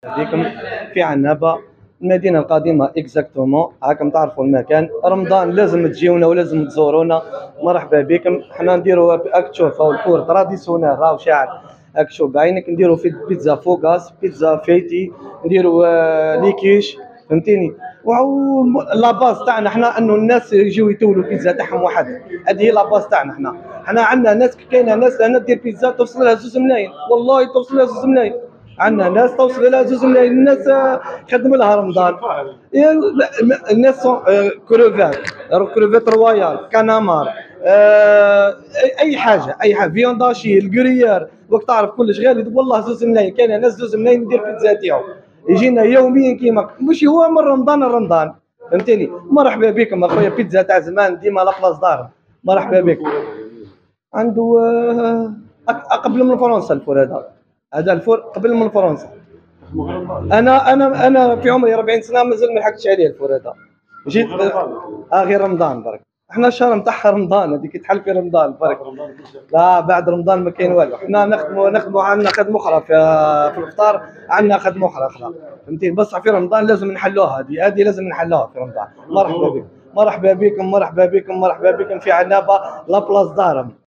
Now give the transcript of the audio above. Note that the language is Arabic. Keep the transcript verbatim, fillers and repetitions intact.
بكم في عنابة المدينة القديمة اكزاكتومون. هاكم تعرفوا المكان. رمضان لازم تجيونا ولازم تزورونا. مرحبا بكم. حنا نديروا راك تشوفوا الفور تراديسيونيل راهو شاعل. راك تشوف بعينك نديروا في بيتزا فوغاس، بيتزا فيتي، نديروا آه، ليكيش، فهمتيني. وهو لا باز تاعنا حنا انه الناس يجيو يتولوا البيتزا تاعهم وحدها. هذه هي لا باز تاعنا حنا. حنا عندنا ناس كاينه ناس هنا دير بيتزا توصل لها زوج ملايين، والله توصل لها زوج ملايين. عندنا ناس توصل لها زوج ملايين. الناس آه، خدم لها رمضان. يا- لا، الناس سون- آه، كروفات، كروفات رويال، كانامار، آه، اي أي حاجه اي حاجه فيونداشي الكوريير. وقت تعرف كلش غالي والله زوج ملايين. كاين ناس زوج ملايين يدير بيتزا تاعو يجينا يوميا كيما مش هو من رمضان لرمضان، فهمتني. مرحبا بكم اخويا. بيتزا تاع زمان ديما لابلاص دار. مرحبا بك. عنده آه، أق- قبل من فرنسا الفور هذا. هذا الفور قبل من فرنسا. انا انا انا في عمري أربعين سنه مازال ما لحقتش عليه الفور هذا. جيت اه غير رمضان برك. احنا الشهر نتاعها رمضان، هذيك تحل في رمضان برك. لا بعد رمضان ما كاين والو. احنا نخدموا نخدموا عندنا خدمه اخرى في في الافطار. عندنا خدمه اخرى اخرى فهمتي. بصح في رمضان لازم نحلوها. هذه هذه لازم نحلوها في رمضان. مرحبا بكم. مرحبا بكم مرحبا بكم مرحبا بكم في عنابه لابلاص دارم.